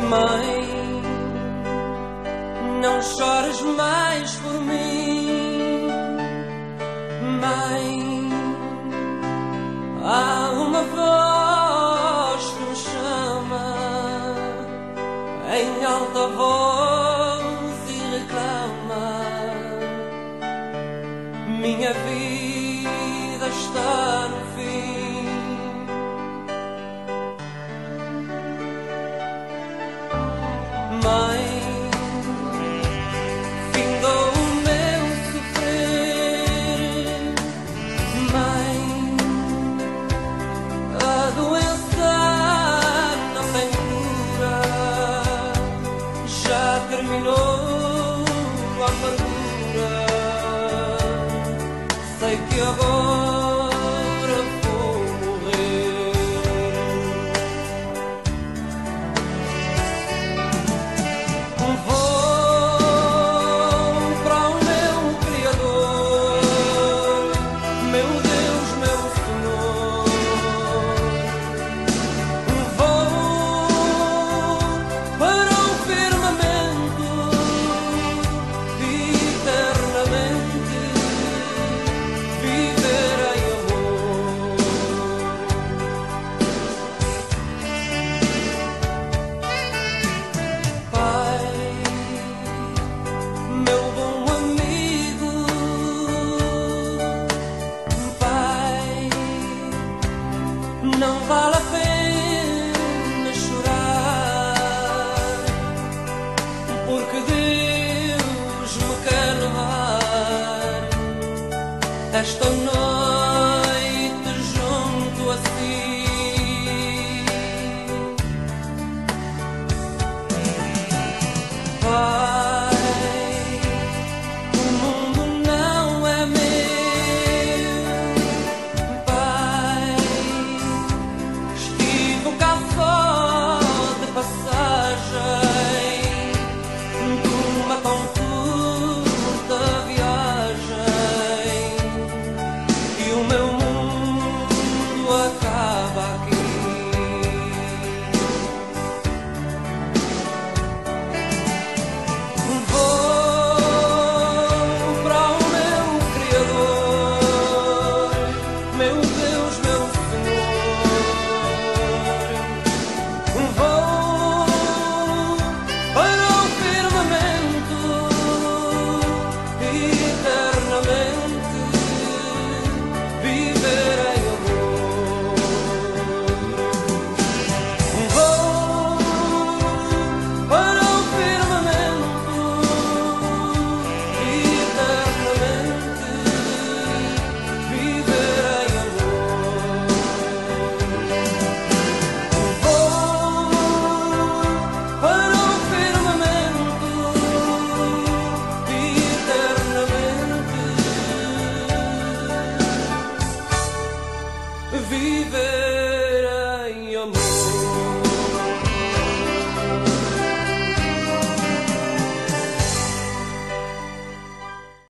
Mãe, não chores mais por mim. Mãe, há uma voz que me chama em alta voz e reclama: minha vida está no fim. Mãe, findou o meu sofrer. Mãe, a doença não tem cura, já terminou a amargura. Sei que agora vou morrer. Não vale a pena chorar, porque Deus me quer levar esta